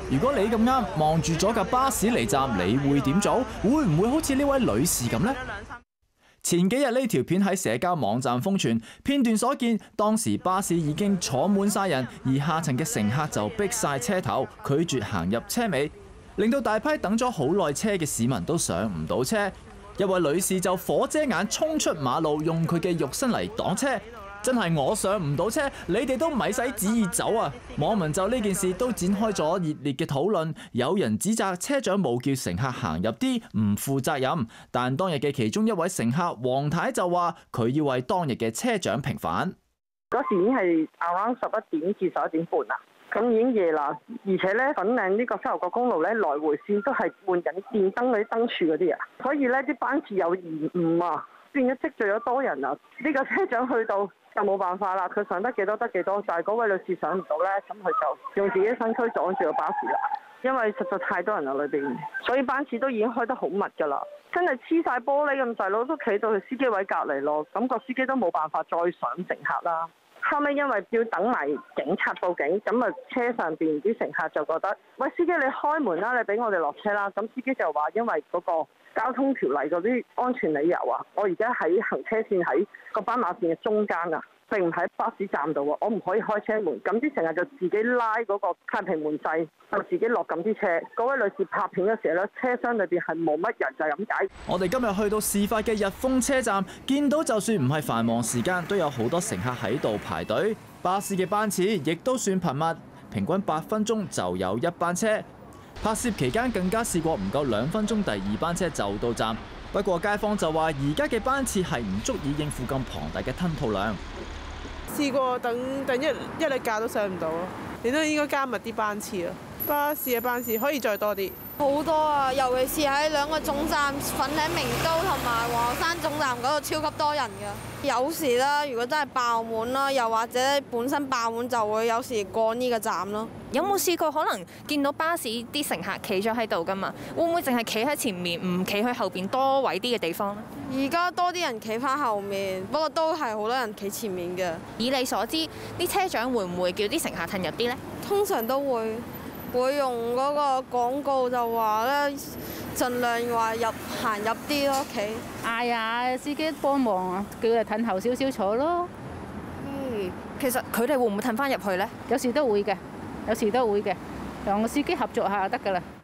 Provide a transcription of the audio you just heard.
如果你咁啱望住咗架巴士離站，你會點做？會唔會好似呢位女士咁呢？前幾日呢條片喺社交網站瘋傳，片段所見，當時巴士已經坐滿晒人，而下層嘅乘客就逼晒車頭，拒絕行入車尾，令到大批等咗好耐車嘅市民都上唔到車。一位女士就火遮眼衝出馬路，用佢嘅肉身嚟擋車。真係我上唔到車，你哋都咪使旨意走啊！網民就呢件事都展開咗熱烈嘅討論，有人指責車長冇叫乘客行入啲，唔負責任。但當日嘅其中一位乘客黃太就話，佢要為當日嘅車長平反。 嗰時已經係 around 11點至11點半啦，咁已經夜啦，而且咧粉嶺呢個沙頭角公路咧來回線都係換緊電燈嗰啲燈柱嗰啲啊，所以咧啲班次有延誤啊，變咗積聚咗多人啊！呢個車長去到就冇辦法啦，佢上得幾多得幾多，但係嗰位女士上唔到咧，咁佢就用自己身軀擋住個巴士啦。因為實在太多人啦裏邊，所以班次都已經開得好密㗎啦，真係黐晒玻璃咁滯咯，都企到去司機位隔離咯，咁個司機都冇辦法再上乘客啦。後尾因為要等埋警察報警，咁啊車上邊啲乘客就覺得，喂，司機你開門啦，你俾我哋落車啦。咁司機就話因為嗰個交通條例嗰啲安全理由啊，我而家喺行車線喺個斑馬線嘅中間啊，並唔喺巴士站度啊，我唔可以開車門。咁啲乘客就自己拉嗰個太平門掣，就自己落緊啲車。嗰位女士拍片嘅時候咧，車廂裏邊係冇乜人，就係咁解。 我哋今日去到事發嘅日豐車站，見到就算唔係繁忙時間，都有好多乘客喺度排隊。巴士嘅班次亦都算頻密，平均8分鐘就有一班車。拍攝期間更加試過唔夠2分鐘，第二班車就到站。不過街坊就話，而家嘅班次係唔足以應付咁龐大嘅吞吐量。 試過等一日假都上唔到咯，你都應該加密啲班次咯。巴士嘅班次可以再多啲。 好多啊，尤其是喺2個總站粉嶺明都同埋皇后山總站嗰度超級多人㗎。有時啦，如果真係爆滿啦，又或者本身爆滿就會有時過呢個站咯。 有冇試過可能見到巴士啲乘客企咗喺度㗎嘛？會唔會淨係企喺前面，唔企去後邊多位啲嘅地方咧？ 而家多啲人企翻後面，不過都係好多人企前面嘅。 以你所知，啲車長會唔會叫啲乘客褪入啲呢？ 通常都會用嗰個廣告就話咧，盡量話行入啲咯，企嗌啊司機幫忙啊，叫佢褪後少少坐咯。 其實佢哋會唔會褪翻入去呢？ 有時都會嘅，有時都會嘅，同個司機合作下就得㗎啦。